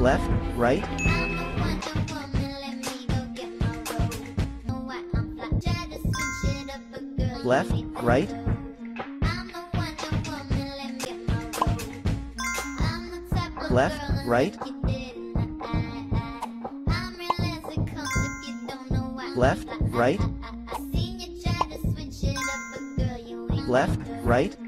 left, right, left, right, left, right, left, right, left, right.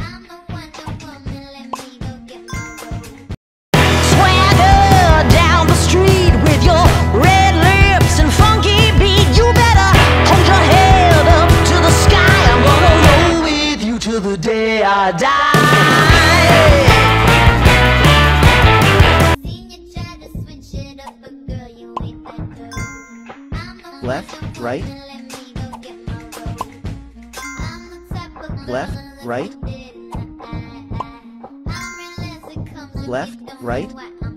Swagger down the street with your red lips and funky beat. You better hold your head up to the sky. I'm gonna roll with you till the day I die. Left, right, left, right, left, right,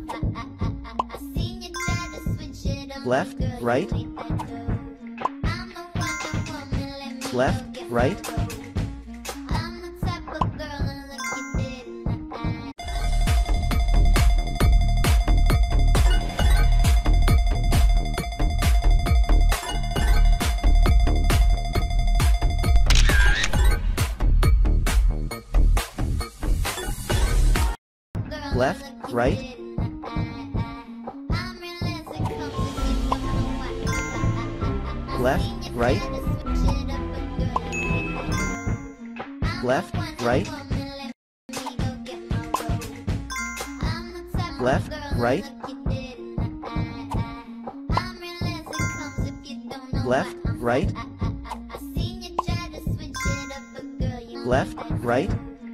left, right, left, right. Left, right, left, right, left, right, left, right, left, right, left, right.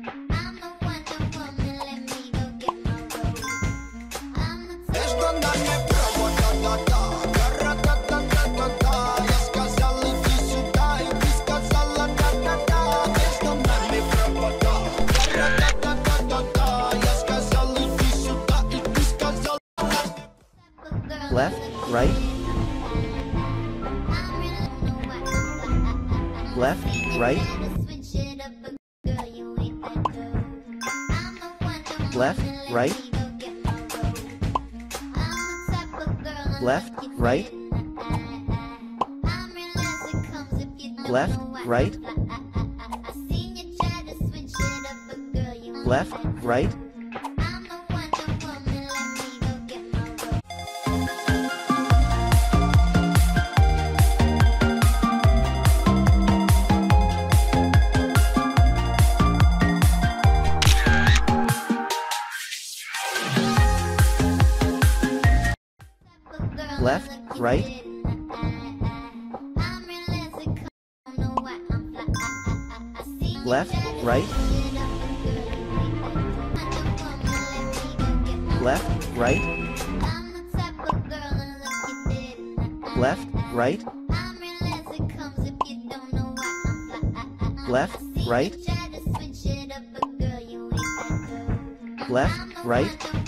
Left, right, left, right, left, right, left, right, left, right, left, right. Left, right, left, right, left, right, left, right, left, right, left, right.